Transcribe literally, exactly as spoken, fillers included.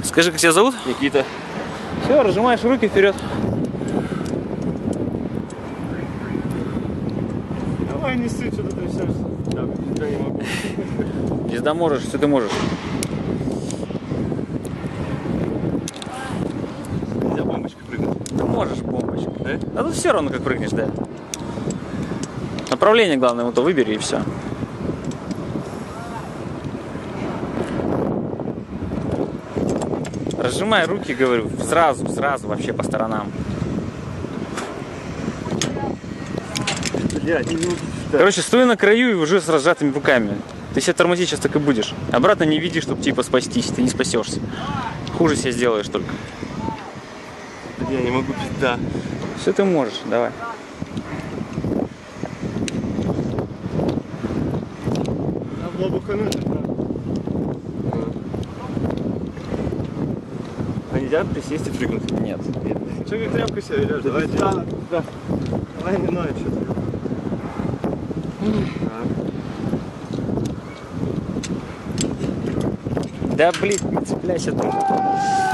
Скажи, как тебя зовут? Никита. Все, разжимаешь руки вперед. Давай не ссы, что ты трясешься. Да, я не могу. Езда можешь, все ты можешь. Нельзя бомбочкой прыгнуть. Ты можешь бомбочку. Да? А тут все равно как прыгнешь, да. Направление главное, вот то выбери и все. Разжимай руки, говорю, сразу, сразу вообще по сторонам. Блядь, не могу. Короче, стой на краю и уже с разжатыми руками. Ты себя тормозить сейчас так и будешь. Обратно не веди, чтобы типа спастись, ты не спасешься. Хуже себя сделаешь только. Я не могу, да. Все ты можешь, давай. А в лобухануть. А нельзя присесть и прыгнуть? Нет. Че как тряпку себя ведешь? Давай, да, да. Давай не ноет что-то. Да блин, не цепляйся ты.